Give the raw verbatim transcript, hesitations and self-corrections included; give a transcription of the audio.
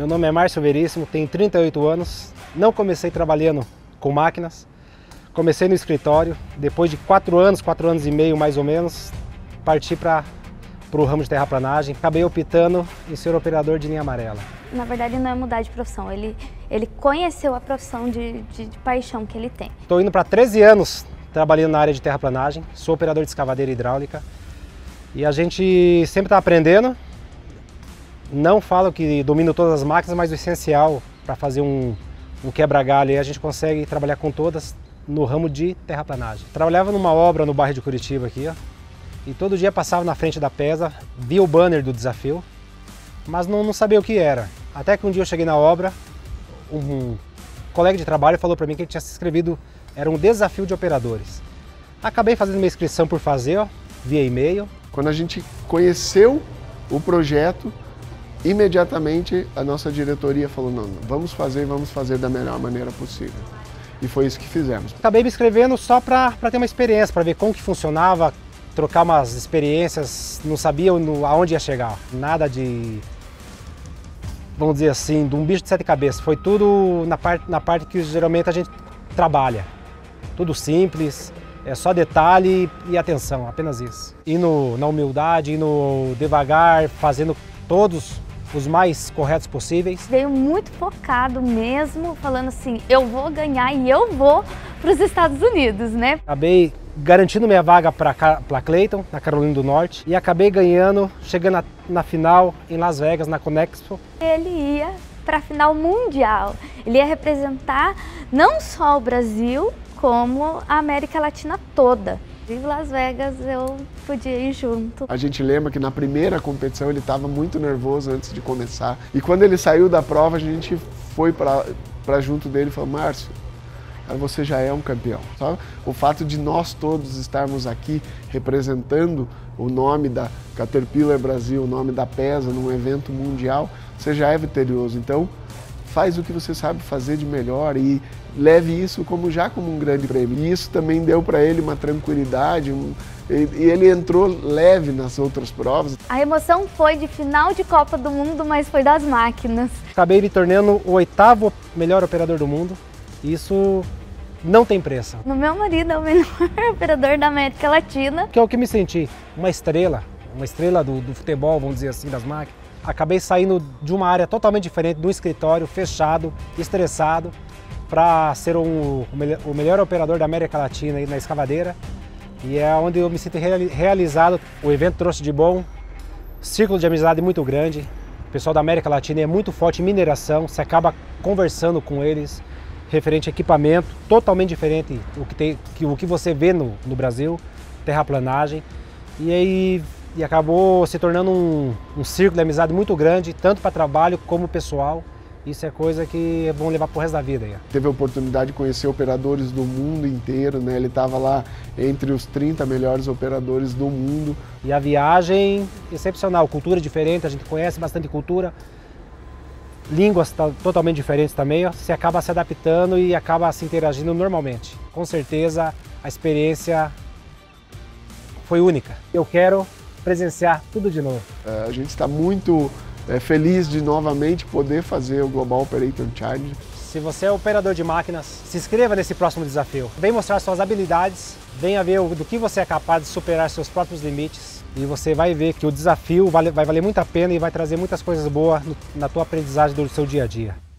Meu nome é Márcio Veríssimo, tenho trinta e oito anos, não comecei trabalhando com máquinas, comecei no escritório, depois de quatro anos, quatro anos e meio mais ou menos, parti para o ramo de terraplanagem, acabei optando em ser operador de linha amarela. Na verdade não é mudar de profissão, ele, ele conheceu a profissão de, de, de paixão que ele tem. Estou indo para treze anos trabalhando na área de terraplanagem, sou operador de escavadeira hidráulica e a gente sempre está aprendendo. Não falo que domino todas as máquinas, mas o essencial para fazer um, um quebra-galho, a gente consegue trabalhar com todas no ramo de terraplanagem. Trabalhava numa obra no bairro de Curitiba aqui, ó, e todo dia passava na frente da Pesa, via o banner do desafio, mas não, não sabia o que era. Até que um dia eu cheguei na obra, um colega de trabalho falou para mim que ele tinha se inscrevido, era um desafio de operadores. Acabei fazendo minha inscrição por fazer, ó, via e-mail. Quando a gente conheceu o projeto, imediatamente a nossa diretoria falou, não, não, vamos fazer, vamos fazer da melhor maneira possível. E foi isso que fizemos. Acabei me inscrevendo só para ter uma experiência, para ver como que funcionava, trocar umas experiências, não sabia no, aonde ia chegar. Nada de, vamos dizer assim, de um bicho de sete cabeças. Foi tudo na parte, na parte que geralmente a gente trabalha. Tudo simples, é só detalhe e atenção, apenas isso. Indo na humildade, indo devagar, fazendo todos os mais corretos possíveis. Veio muito focado mesmo, falando assim, eu vou ganhar e eu vou para os Estados Unidos, né? Acabei garantindo minha vaga para Clayton, na Carolina do Norte, e acabei ganhando, chegando na, na final em Las Vegas, na Conexpo. Ele ia para a final mundial, ele ia representar não só o Brasil, como a América Latina toda. Em Las Vegas eu podia ir junto. A gente lembra que na primeira competição ele estava muito nervoso antes de começar. E quando ele saiu da prova, a gente foi para junto dele e falou, Márcio, você já é um campeão. Sabe? O fato de nós todos estarmos aqui representando o nome da Caterpillar Brasil, o nome da Pesa num evento mundial, você já é vitorioso. Então, faz o que você sabe fazer de melhor e leve isso como já como um grande prêmio. E isso também deu para ele uma tranquilidade, um, e, e ele entrou leve nas outras provas. A emoção foi de final de Copa do Mundo, mas foi das máquinas. Acabei me tornando o oitavo melhor operador do mundo. Isso não tem preço. O meu marido é o melhor operador da América Latina. Que é o que me senti, uma estrela, uma estrela do, do futebol, vamos dizer assim, das máquinas. Acabei saindo de uma área totalmente diferente, de um escritório fechado, estressado, para ser um, o melhor operador da América Latina aí na escavadeira. E é onde eu me sinto realizado. O evento trouxe de bom, círculo de amizade muito grande. O pessoal da América Latina é muito forte em mineração, você acaba conversando com eles, referente a equipamento, totalmente diferente do que, tem, que, o que você vê no, no Brasil, terraplanagem. E aí e acabou se tornando um, um círculo de amizade muito grande, tanto para trabalho como pessoal. Isso é coisa que é bom levar para o resto da vida. Aí. Teve a oportunidade de conhecer operadores do mundo inteiro, né? Ele estava lá entre os trinta melhores operadores do mundo. E a viagem excepcional, cultura diferente, a gente conhece bastante cultura, línguas totalmente diferentes também, ó, você acaba se adaptando e acaba se interagindo normalmente. Com certeza a experiência foi única. Eu quero presenciar tudo de novo. A gente está muito é, feliz de novamente poder fazer o Global Operator Challenge. Se você é operador de máquinas, se inscreva nesse próximo desafio. Vem mostrar suas habilidades, venha ver do que você é capaz de superar seus próprios limites e você vai ver que o desafio vai valer muito a pena e vai trazer muitas coisas boas na tua aprendizagem do seu dia a dia.